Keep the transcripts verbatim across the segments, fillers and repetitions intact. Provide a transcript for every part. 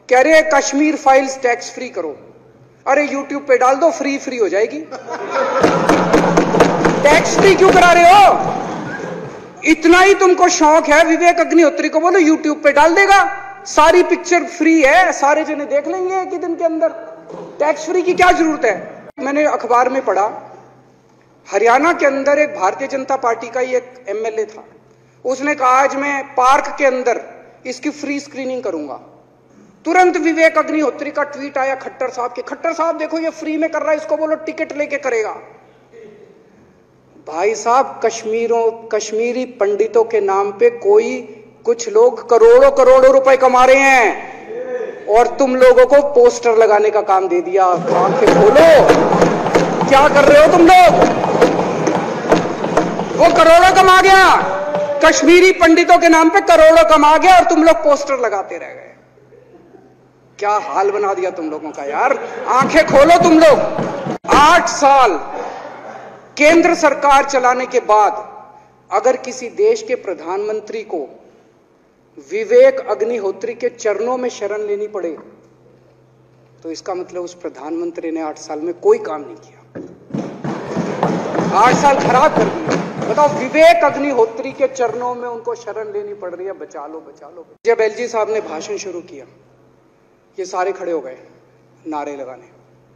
कह रहे हैं कश्मीर फाइल्स टैक्स फ्री करो। अरे यूट्यूब पे डाल दो, फ्री फ्री हो जाएगी। टैक्स फ्री क्यों करा रहे हो? इतना ही तुमको शौक है, विवेक अग्निहोत्री को बोलो यूट्यूब पे डाल देगा, सारी पिक्चर फ्री है, सारे जने देख लेंगे एक ही दिन के अंदर। टैक्स फ्री की क्या जरूरत है? मैंने अखबार में पढ़ा, हरियाणा के अंदर एक भारतीय जनता पार्टी का ही एक एमएलए था, उसने कहा आज मैं पार्क के अंदर इसकी फ्री स्क्रीनिंग करूंगा। तुरंत विवेक अग्निहोत्री का ट्वीट आया खट्टर साहब के, खट्टर साहब देखो ये फ्री में कर रहा है, इसको बोलो टिकट लेके करेगा। भाई साहब, कश्मीरों कश्मीरी पंडितों के नाम पे कोई कुछ लोग करोड़ों करोड़ों रुपए कमा रहे हैं और तुम लोगों को पोस्टर लगाने का काम दे दिया। आंखें खोलो, क्या कर रहे हो तुम लोग? वो करोड़ों कमा गया, कश्मीरी पंडितों के नाम पे करोड़ों कमा गया और तुम लोग पोस्टर लगाते रह गए। क्या हाल बना दिया तुम लोगों का यार। आंखें खोलो तुम लोग। आठ साल केंद्र सरकार चलाने के बाद अगर किसी देश के प्रधानमंत्री को विवेक अग्निहोत्री के चरणों में शरण लेनी पड़े तो इसका मतलब उस प्रधानमंत्री ने आठ साल में कोई काम नहीं किया। आठ साल खराब कर दिए। बताओ, विवेक अग्निहोत्री के चरणों में उनको शरण लेनी पड़ रही है, बचा लो बचा लो। जब एलजी साहब ने भाषण शुरू किया, ये सारे खड़े हो गए नारे लगाने।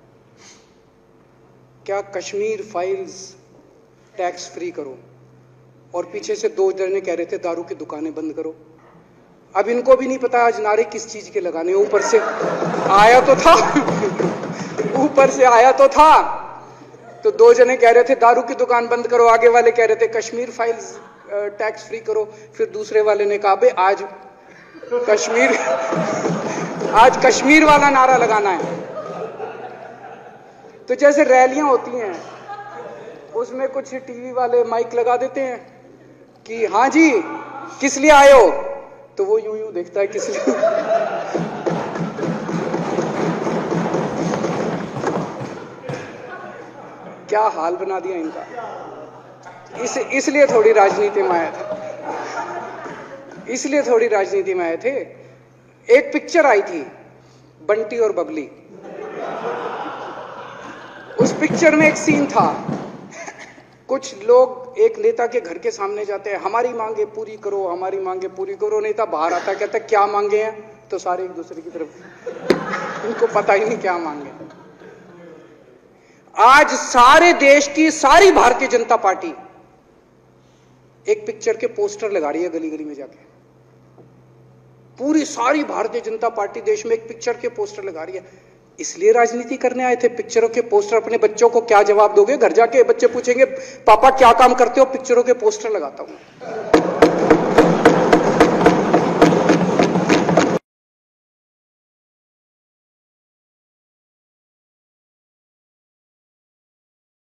क्या कश्मीर फाइल्स टैक्स फ्री करो, और पीछे से दो जने कह रहे थे दारू की दुकानें बंद करो। अब इनको भी नहीं पता आज नारे किस चीज के लगाने। ऊपर से आया तो था ऊपर से आया तो था तो दो जने कह रहे थे दारू की दुकान बंद करो, आगे वाले कह रहे थे कश्मीर फाइल्स टैक्स फ्री करो, फिर दूसरे वाले ने कहा बे आज कश्मीर आज कश्मीर वाला नारा लगाना है। तो जैसे रैलियां होती हैं उसमें कुछ टीवी वाले माइक लगा देते हैं कि हाँ जी किस लिए आए हो, तो वो यूं यूं देखता है किस लिए। क्या हाल बना दिया इनका। इस इसलिए थोड़ी राजनीति में आया था इसलिए थोड़ी राजनीति में आए थे। एक पिक्चर आई थी बंटी और बबली, उस पिक्चर में एक सीन था, कुछ लोग एक नेता के घर के सामने जाते हैं, हमारी मांगे पूरी करो हमारी मांगे पूरी करो। नेता बाहर आता कहता क्या मांगे हैं, तो सारे एक दूसरे की तरफ, इनको पता ही नहीं क्या मांगे। आज सारे देश की सारी भारतीय जनता पार्टी एक पिक्चर के पोस्टर लगा रही है गली गली में जाके। पूरी सारी भारतीय जनता पार्टी देश में एक पिक्चर के पोस्टर लगा रही है। इसलिए राजनीति करने आए थे पिक्चरों के पोस्टर। अपने बच्चों को क्या जवाब दोगे? घर जाके बच्चे पूछेंगे पापा क्या काम करते हो? पिक्चरों के पोस्टर लगाता हूं।